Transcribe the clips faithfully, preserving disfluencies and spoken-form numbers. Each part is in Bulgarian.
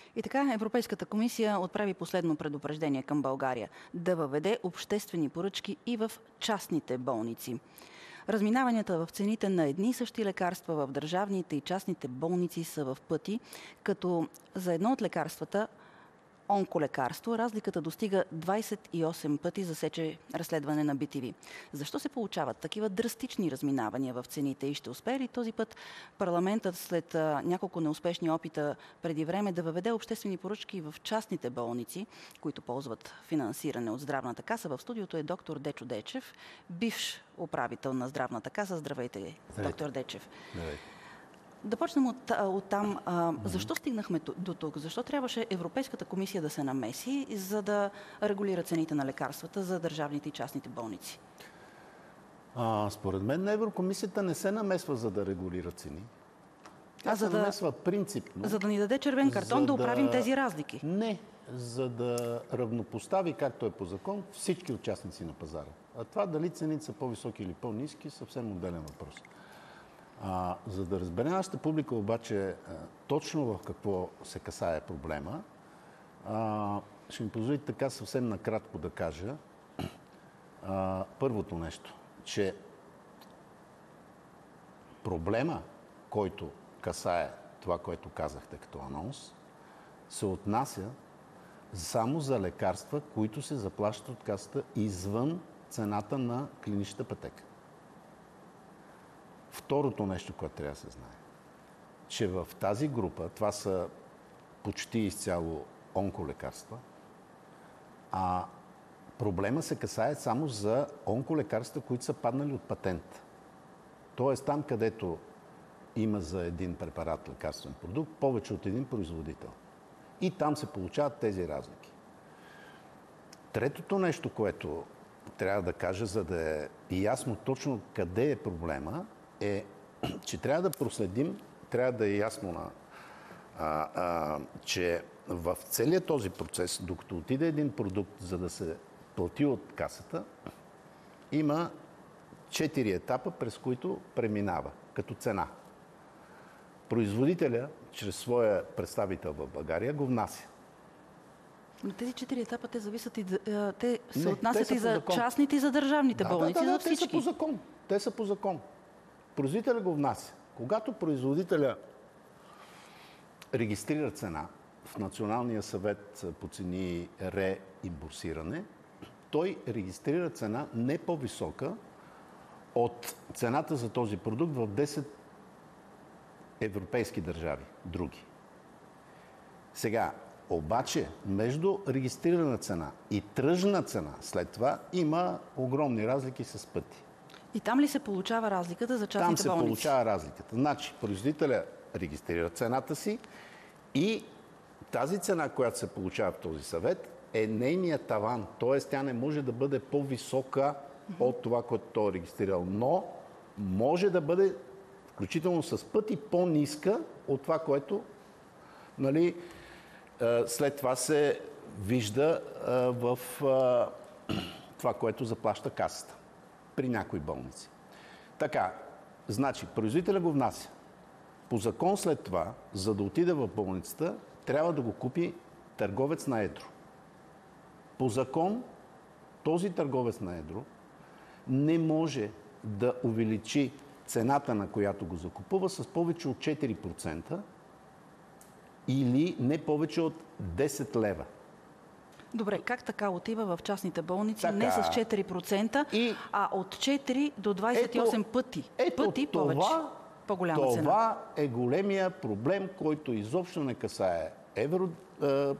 И така, Европейската комисия отправи последно предупреждение към България да въведе обществени поръчки и в частните болници. Разминаванията в цените на едни и същи лекарства в държавните и частните болници са в пъти, като за едно от лекарствата, онколекарство, разликата достига двадесет и осем пъти, засече разследване на би ти ви. Защо се получават такива драстични разминавания в цените и ще успее ли този път парламентът след а, няколко неуспешни опита преди време да въведе обществени поръчки в частните болници, които ползват финансиране от Здравната каса? В студиото е доктор Дечо Дечев, бивш управител на Здравната каса. Здравейте, Здравейте. доктор Дечев. Здравейте. Да почнем от, от там. А, защо стигнахме до тук? Защо трябваше Европейската комисия да се намеси, за да регулира цените на лекарствата за държавните и частните болници? А, според мен Еврокомисията не се намесва, за да регулира цени. Тя а се за да, намесва принципно. За да ни даде червен картон да оправим да, тези разлики? Не, за да равнопостави, както е по закон, всички участници на пазара. А това дали цените са по-високи или по-ниски, съвсем отделен въпрос. А, за да разбере нашата публика обаче точно в какво се касае проблема, а, ще ми позволите така съвсем накратко да кажа а, първото нещо, че проблема, който касае това, което казахте като анонс, се отнася само за лекарства, които се заплащат от касата извън цената на клиничната пътека. Второто нещо, което трябва да се знае, че в тази група, това са почти изцяло онколекарства, а проблема се касае само за онколекарства, които са паднали от патент. Тоест там, където има за един препарат лекарствен продукт, повече от един производител. И там се получават тези разлики. Третото нещо, което трябва да кажа, за да е ясно точно къде е проблема, е, че трябва да проследим, трябва да е ясно, на, а, а, че в целият този процес, докато отиде един продукт, за да се плати от касата, има четири етапа, през които преминава като цена. Производителя, чрез своя представител в България, го внася. Но тези четири етапа, те зависят и те се Не, отнасят те и за закон. частните и за държавните да, болници, да, да, за да, всички. Те са по закон. Те са по закон. Производителя го внася. Когато производителя регистрира цена в Националния съвет по цени и реимбурсиране, той регистрира цена не по-висока от цената за този продукт в десет европейски държави, други. Сега, обаче, между регистрирана цена и тръжна цена след това има огромни разлики с пъти. И там ли се получава разликата за частните болници? Там се получава разликата. Значи, производителя регистрира цената си и тази цена, която се получава в този съвет, е нейният таван. Т.е. тя не може да бъде по-висока mm-hmm. от това, което той е регистрирал. Но може да бъде включително с пъти по-ниска от това, което нали, след това се вижда в това, което заплаща касата при някои болници. Така, значи, производителя го внася. По закон след това, за да отиде в болницата, трябва да го купи търговец на едро. По закон, този търговец на едро не може да увеличи цената, на която го закупува, с повече от четири процента или не повече от десет лева. Добре, как така отива в частните болници? Така, не с четири процента, и... а от четири до двадесет и осем ето, пъти. Ето, пъти това, повече. По-голяма това цена. Това е големия проблем, който изобщо не касае евро... Е,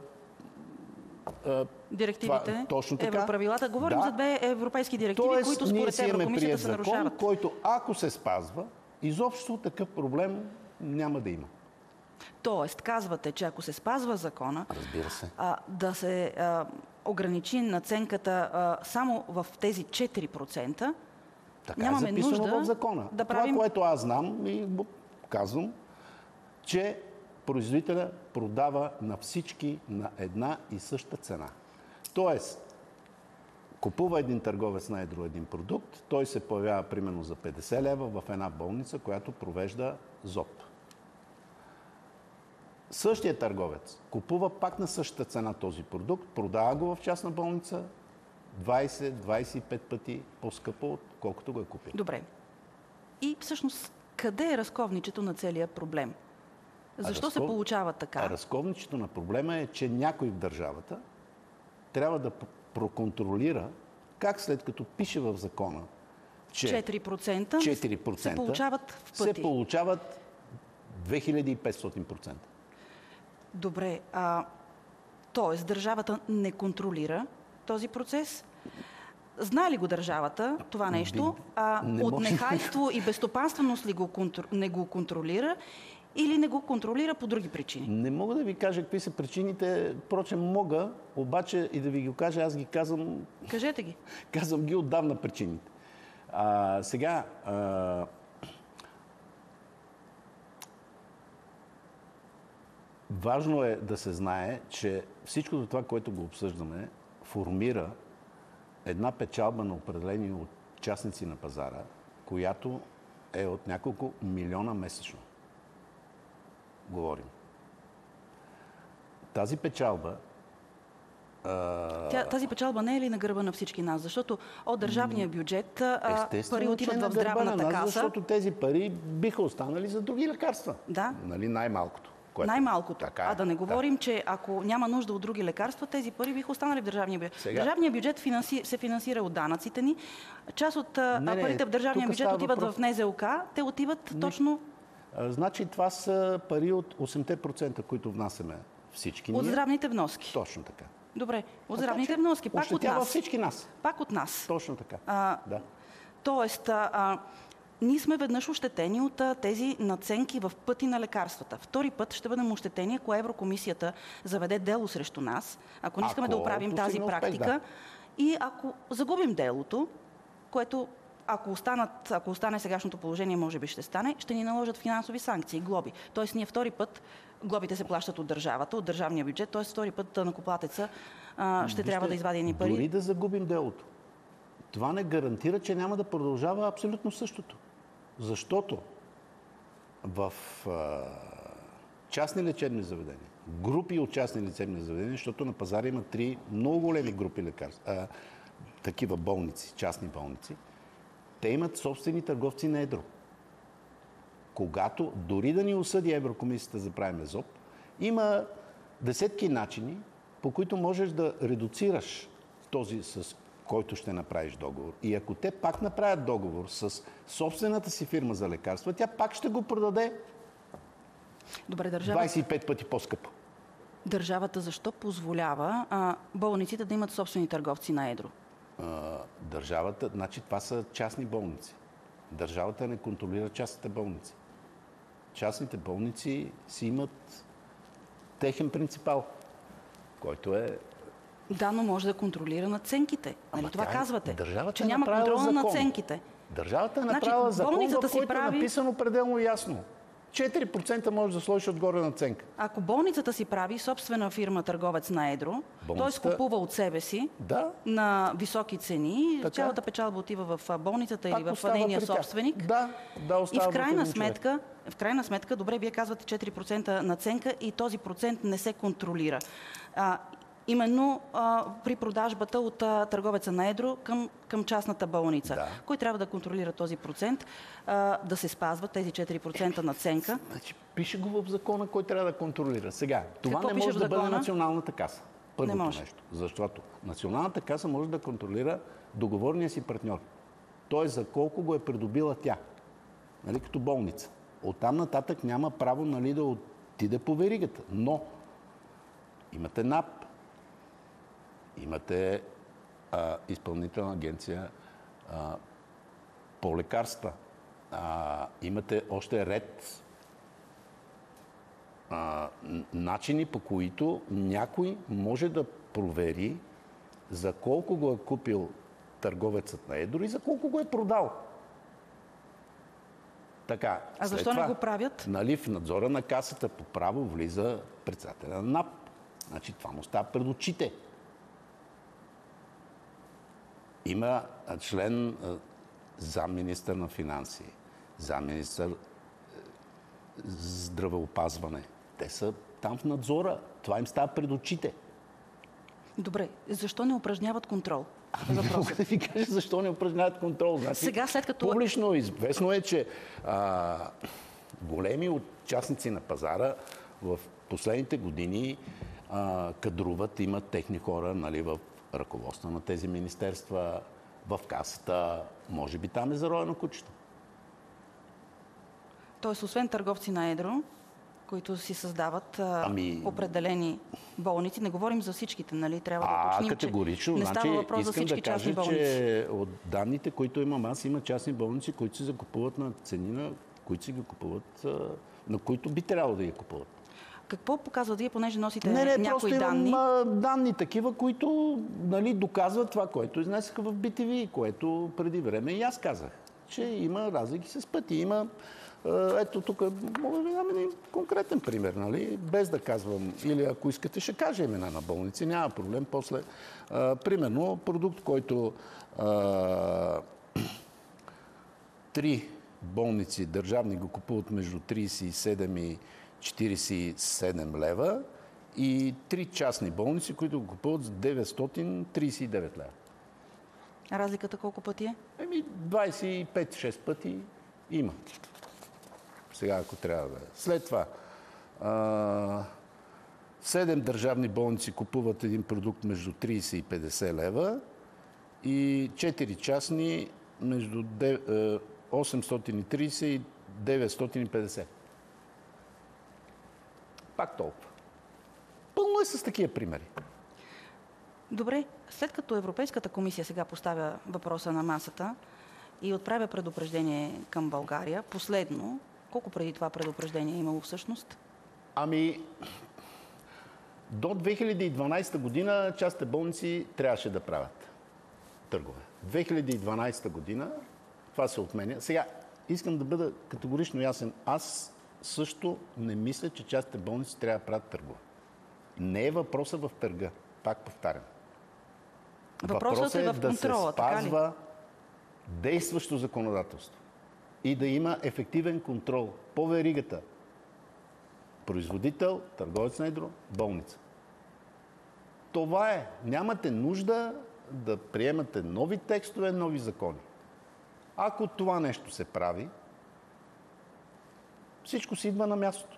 е, директивите, това, точно така. Европравилата. Говорим да. за две европейски директиви, Тоест, които според Еврокомисията се закон, нарушават. който ако се спазва, изобщо такъв проблем няма да има. Тоест, казвате, че ако се спазва закона, разбира се, а, да се а, ограничи наценката а, само в тези четири процента, така нямаме е записано нужда в закона. Да правим... Това, което аз знам и казвам, че производителя продава на всички на една и съща цена. Тоест, купува един търговец на едро един продукт, той се появява примерно за петдесет лева в една болница, която провежда ЗОП. Същия търговец купува пак на същата цена този продукт, продава го в частна болница двайсет до двайсет и пет пъти по-скъпо, отколкото го е купил. Добре. И всъщност, къде е разковничето на целия проблем? Защо разков... се получава така? А разковничето на проблема е, че някой в държавата трябва да проконтролира как след като пише в закона, че четири процента, четири процента се получават в пъти. Се получават две хиляди и петстотин процента. Добре. А, тоест, държавата не контролира този процес. Знае ли го държавата това нещо? А, от нехайство и безстопанственост ли го контр... не го контролира или не го контролира по други причини? Не мога да ви кажа какви са причините. Впрочем, мога, обаче и да ви го кажа, аз ги казвам... Кажете ги. Казвам ги отдавна причините. А, сега... А... Важно е да се знае, че всичко това, което го обсъждаме, формира една печалба на определени участници на пазара, която е от няколко милиона месечно. Говорим. Тази печалба... Тя, тази печалба не е ли на гърба на всички нас? Защото от държавния бюджет пари отиват в здравната нас, каса. Защото тези пари биха останали за други лекарства. Да. Нали, най-малкото. Което... Най-малкото. Така, а да не говорим, да. че ако няма нужда от други лекарства, тези пари биха останали в държавния бюджет. Сега... Държавният бюджет финанси... се финансира от данъците ни. Част от не, не, парите в държавния бюджет отиват въпрос... в Н З О К. Те отиват не. точно... А, значи това са пари от осемте процента, които внасяме всички ние. От здравните вноски. Точно така. Добре, от здравните вноски. Пак от нас. всички нас. Пак от нас. Точно така. А, да. Тоест... А, ние сме веднъж ощетени от а, тези надценки в пъти на лекарствата. Втори път ще бъдем ощетени, ако Еврокомисията заведе дело срещу нас, ако не искаме ако да оправим тази практика успех, да. И ако загубим делото, което ако, останат, ако остане сегашното положение, може би ще стане, ще ни наложат финансови санкции, глоби. Тоест ние втори път, глобите се плащат от държавата, от държавния бюджет, т.е. втори път накоплатеца а, ще Вижте, трябва да извади едни пари. Дори да загубим делото, това не гарантира, че няма да продължава абсолютно същото. Защото в а, частни лечебни заведения, групи от частни лечебни заведения, защото на пазара има три много големи групи лекарства, а, такива болници, частни болници, те имат собствени търговци на едро. Когато, дори да ни осъди Еврокомисията за правим ЗОП, има десетки начини, по които можеш да редуцираш този с който ще направиш договор. И ако те пак направят договор с собствената си фирма за лекарства, тя пак ще го продаде Добре, държавата... двайсет и пет пъти по-скъпо. Държавата защо позволява а, болниците да имат собствени търговци на едро? А, държавата, значи това са частни болници. Държавата не контролира частните болници. Частните болници си имат техен принципал, който е... Да, но може да контролира надценките. Нали това тя, казвате? Че е няма контрол на надценките. Държавата е направила значи, закон, в си който прави... е написано пределно ясно. четири процента може да сложиш отгоре надценка. Ако болницата си прави собствена фирма търговец на едро, болницата... т.е. купува от себе си да. на високи цени, така. Цялата печалба отива в болницата Пак или в нейния собственик. Да, да, и в крайна сметка, в крайна сметка, добре, вие казвате четири процента надценка и този процент не се контролира. А, Именно а, при продажбата от а, търговеца на едро към, към частната болница. Да. Кой трябва да контролира този процент, а, да се спазва тези четири процента надценка? Значи, пише го в закона, кой трябва да контролира. Сега, това Какво не може да бъде закона? Националната каса. Първото не може. нещо. Защото Националната каса може да контролира договорния си партньор. Той за колко го е придобила тя. Нали, като болница. Оттам нататък няма право, нали, да отиде по веригата. Но имате НАП, имате а, изпълнителна агенция а, по лекарства. А, имате още ред а, начини, по които някой може да провери за колко го е купил търговецът на едро и за колко го е продал. Така, а защо това, не го правят? Нали, в надзора на касата по право влиза председателя на НАП. Значи това му става пред очите. Има член замминистър на финанси, замминистър здравеопазване. Те са там в надзора. Това им става пред очите. Добре, защо не упражняват контрол? Не мога да ви кажа защо не упражняват контрол. Значи, сега, след като... Публично известно е, че а, големи участници на пазара в последните години а, кадруват, имат техни хора, нали, в ръководство на тези министерства, в касата. Може би там е зароено кучето. Тоест, освен търговци на едро, които си създават а, ами... определени болници, не говорим за всичките, нали? Трябва да а, уточним, категорично. че не става значи, въпрос за всички да частни кажа, болници. Че от данните, които имам аз, има частни болници, които се закупуват на цени, на които си ги купуват, на които би трябвало да ги купуват. Какво показва вие, понеже носите не, не, някои данни? Не, не, данни такива, които, нали, доказват това, което изнесаха в би ти ви, което преди време и аз казах, че има разлики с пъти. Има, ето тук, мога да ви дам един конкретен пример, нали, без да казвам, или ако искате, ще кажа имена на болници, няма проблем. После, а, примерно, продукт, който а, три болници държавни го купуват между трийсет и седем и четирийсет и седем лева и три частни болници, които го купуват за деветстотин трийсет и девет лева. А разликата колко пъти е? Еми, двайсет и пет шест пъти има. Сега, ако трябва да е. След това, а, седем държавни болници купуват един продукт между трийсет и петдесет лева и четири частни между осемстотин и трийсет и деветстотин и петдесет. Пак толкова. Пълно е с такива примери. Добре, след като Европейската комисия сега поставя въпроса на масата и отправя предупреждение към България, последно, колко преди това предупреждение е имало всъщност? Ами, до две хиляди и дванадесета година частните болници трябваше да правят търгове. две хиляди и дванадесета година това се отменя. Сега, искам да бъда категорично ясен. Аз също не мисля, че частните болници трябва да правят търгове. Не е въпроса в търга. Пак повтарям. Въпросът, Въпросът е в контрола, да се спазва действащо законодателство и да има ефективен контрол по веригата. Производител, търговец на едро, болница. Това е. Нямате нужда да приемате нови текстове, нови закони. Ако това нещо се прави, всичко си идва на мястото.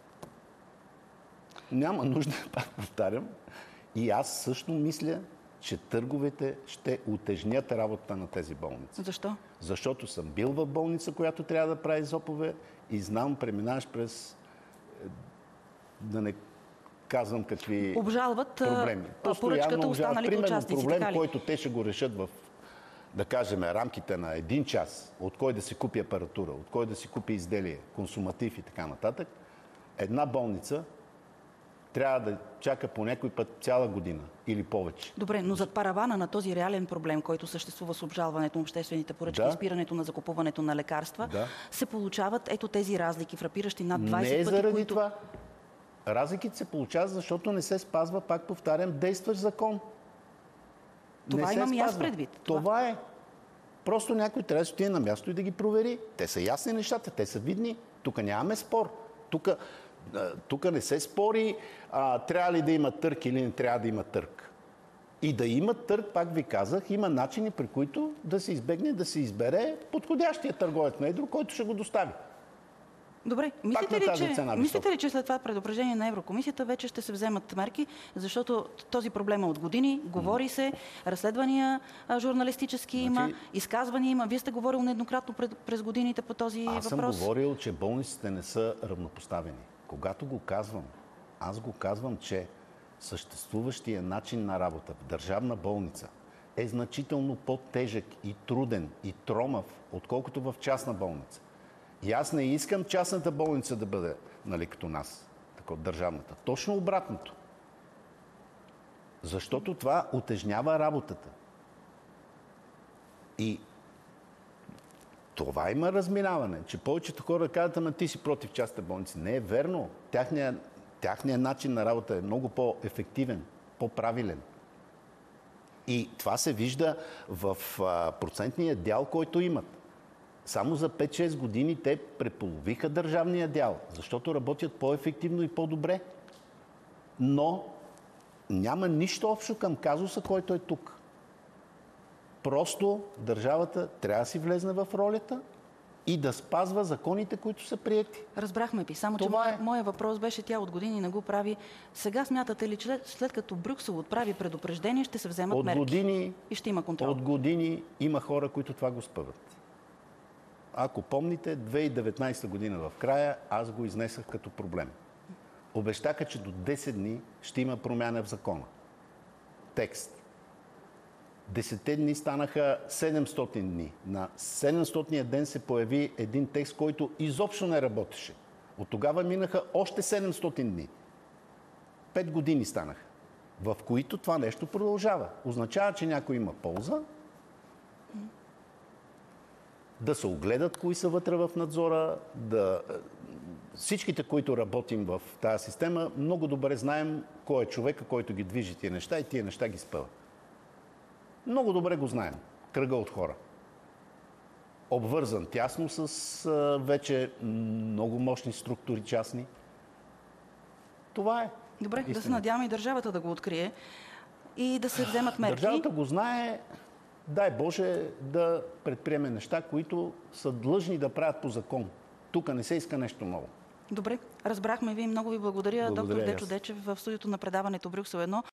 Няма нужда, пак повтарям, и аз също мисля, че търговете ще утежнят работата на тези болници. Защо? Защото съм бил в болница, която трябва да прави зопове и знам, преминаваш през, да не казвам какви обжалват проблеми. поръчката останалите участници. Проблем, така ли? който те ще го решат в, да кажем, рамките на един час, от кой да си купи апаратура, от кой да си купи изделие, консуматив и така нататък, една болница трябва да чака по някой път цяла година или повече. Добре, но зад паравана на този реален проблем, който съществува с обжалването на обществените поръчки, да. спирането на закупуването на лекарства, да. се получават ето тези разлики, фрапиращи над двайсет не е пъти, заради които... това. Разликите се получават, защото не се спазва, пак повтарям, действащ закон. Това не имам и аз спазва. предвид. Това. това е. Просто някой трябва да стои на място и да ги провери. Те са ясни нещата, те са видни. Тук нямаме спор. Тук, тук не се спори а, трябва ли да има търг или не трябва да има търг. И да има търг, пак ви казах, има начини, при които да се избегне, да се избере подходящия търговец на едро, който ще го достави. Добре, мислите ли, че, мислите ли, че след това предупреждение на Еврокомисията вече ще се вземат мерки, защото този проблем е от години, говори се, разследвания журналистически има, значи, изказвания има. Вие сте говорил нееднократно през годините по този аз въпрос. Аз съм говорил, че болниците не са равнопоставени. Когато го казвам, аз го казвам, че съществуващия начин на работа в държавна болница е значително по-тежък и труден и тромав, отколкото в частна болница. И аз не искам частната болница да бъде, нали, като нас, така от държавната. Точно обратното. Защото това утежнява работата. И това има разминаване, че повечето хора казват, ама ти си против частните болници. Не е верно. Тяхният, тяхният начин на работа е много по-ефективен, по-правилен. И това се вижда в а, процентния дял, който имат. Само за пет-шест години те преполовиха държавния дял, защото работят по-ефективно и по-добре. но няма нищо общо към казуса, който е тук. Просто държавата трябва да си влезне в ролята и да спазва законите, които са приети. Разбрахме ви, само че Това моя, е. моя въпрос беше, тя от години не го прави. Сега смятате ли, че след като Брюксел отправи предупреждение, ще се вземат От мерки години, и ще има контрол? от години има хора, които това го спъват. Ако помните, две хиляди и деветнадесета година в края аз го изнесах като проблем. Обещаха, че до десет дни ще има промяна в закона. Текст. Десетте дни станаха седемстотин дни. На седемстотния ден се появи един текст, който изобщо не работеше. От тогава минаха още седемстотин дни. Пет години станаха, в които това нещо продължава. Означава, че някой има полза да се огледат кои са вътре в надзора, да... Всичките, които работим в тази система, много добре знаем кой е човека, който ги движи тия неща и тия неща ги спъва. Много добре го знаем. Кръга от хора. Обвързан тясно с а, вече много мощни структури частни. Това е. Добре, истина. да се надяваме и държавата да го открие и да се вземат мерки. Държавата го знае, дай Боже, да предприеме неща, които са длъжни да правят по закон. Тук не се иска нещо ново. Добре, разбрахме ви. Много ви благодаря, Благодаря доктор и аз. Дечо Дечев в студиото на предаването Брюксел едно.